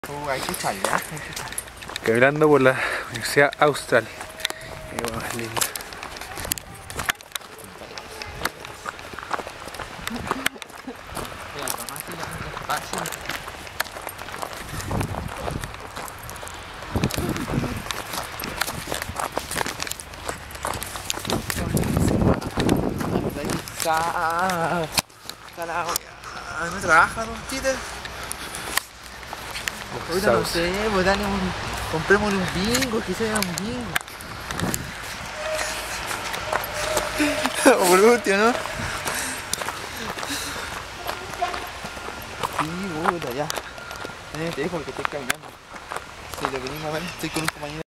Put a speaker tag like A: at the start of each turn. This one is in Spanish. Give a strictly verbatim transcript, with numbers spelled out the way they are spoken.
A: Uh, hay que echarle, ¿eh? Hay que echarle.
B: Caminando por la Universidad Austral. Qué hueá más linda.
A: Mira, tomaste ya un espacio. No trabaja, ¿no, Tite? Ahorita no sé, pues dale un... Comprémosle un bingo, que sea un bingo. O por último, ¿no? Sí, puta, ya. Eh, te dejo porque estoy caminando. Si lo venimos a ver, estoy con un compañero.